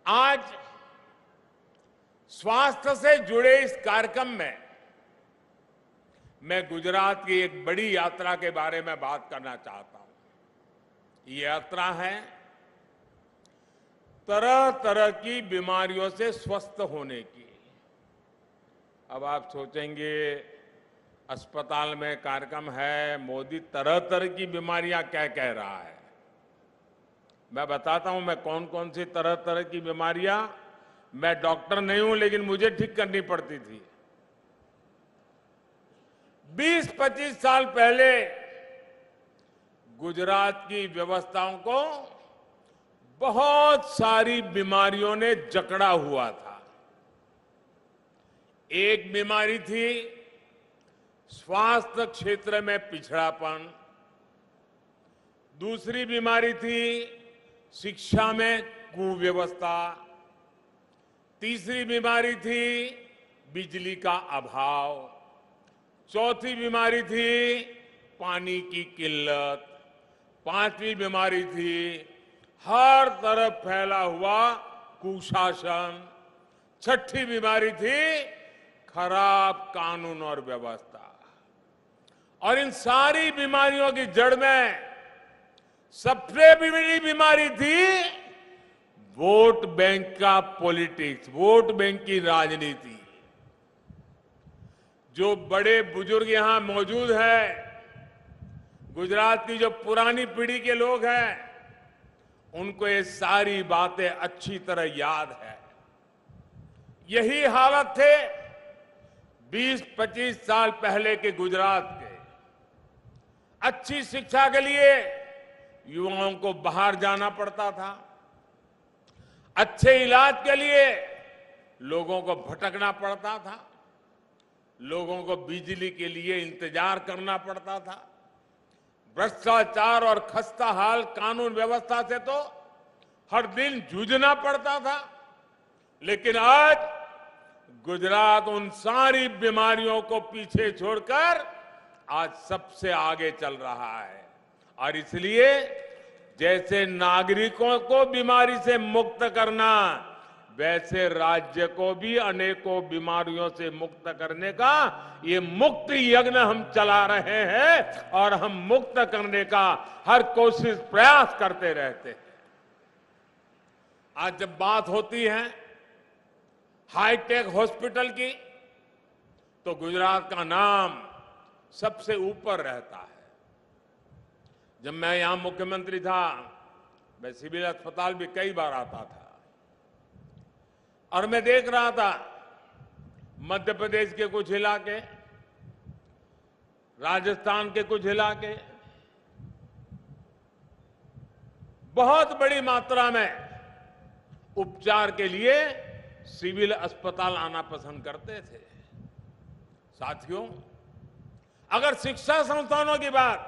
आज स्वास्थ्य से जुड़े इस कार्यक्रम में मैं गुजरात की एक बड़ी यात्रा के बारे में बात करना चाहता हूं। ये यात्रा है तरह तरह की बीमारियों से स्वस्थ होने की। अब आप सोचेंगे अस्पताल में कार्यक्रम है, मोदी तरह तरह की बीमारियां क्या कह रहा है। मैं बताता हूं मैं कौन कौन सी तरह तरह की बीमारियां, मैं डॉक्टर नहीं हूं लेकिन मुझे ठीक करनी पड़ती थी। 20-25 साल पहले गुजरात की व्यवस्थाओं को बहुत सारी बीमारियों ने जकड़ा हुआ था। एक बीमारी थी स्वास्थ्य क्षेत्र में पिछड़ापन, दूसरी बीमारी थी शिक्षा में कुव्यवस्था, तीसरी बीमारी थी बिजली का अभाव, चौथी बीमारी थी पानी की किल्लत, पांचवी बीमारी थी हर तरफ फैला हुआ कुशासन, छठी बीमारी थी खराब कानून और व्यवस्था। और इन सारी बीमारियों की जड़ में सबसे बड़ी बीमारी थी वोट बैंक का पॉलिटिक्स, वोट बैंक की राजनीति। जो बड़े बुजुर्ग यहां मौजूद हैं, गुजरात की जो पुरानी पीढ़ी के लोग हैं, उनको ये सारी बातें अच्छी तरह याद है। यही हालत थे 20-25 साल पहले के गुजरात के। अच्छी शिक्षा के लिए युवाओं को बाहर जाना पड़ता था, अच्छे इलाज के लिए लोगों को भटकना पड़ता था, लोगों को बिजली के लिए इंतजार करना पड़ता था, भ्रष्टाचार और खस्ता हाल कानून व्यवस्था से तो हर दिन जूझना पड़ता था। लेकिन आज गुजरात उन सारी बीमारियों को पीछे छोड़कर आज सबसे आगे चल रहा है। और इसलिए जैसे नागरिकों को बीमारी से मुक्त करना, वैसे राज्य को भी अनेकों बीमारियों से मुक्त करने का ये मुक्त यज्ञ हम चला रहे हैं और हम मुक्त करने का हर कोशिश प्रयास करते रहते हैं। आज जब बात होती है हाईटेक हॉस्पिटल की, तो गुजरात का नाम सबसे ऊपर रहता है। जब मैं यहां मुख्यमंत्री था, मैं सिविल अस्पताल भी कई बार आता था और मैं देख रहा था मध्य प्रदेश के कुछ इलाके, राजस्थान के कुछ इलाके बहुत बड़ी मात्रा में उपचार के लिए सिविल अस्पताल आना पसंद करते थे। साथियों, अगर शिक्षा संस्थानों की बात,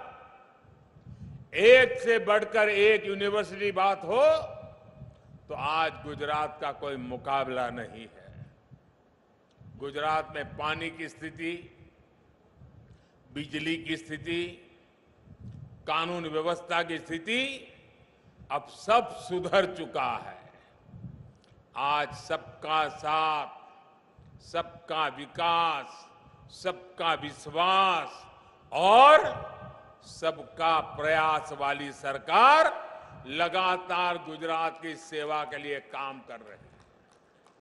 एक से बढ़कर एक यूनिवर्सिटी बात हो, तो आज गुजरात का कोई मुकाबला नहीं है। गुजरात में पानी की स्थिति, बिजली की स्थिति, कानून व्यवस्था की स्थिति अब सब सुधर चुका है। आज सबका साथ, सबका विकास, सबका विश्वास और सबका प्रयास वाली सरकार लगातार गुजरात की सेवा के लिए काम कर रही है।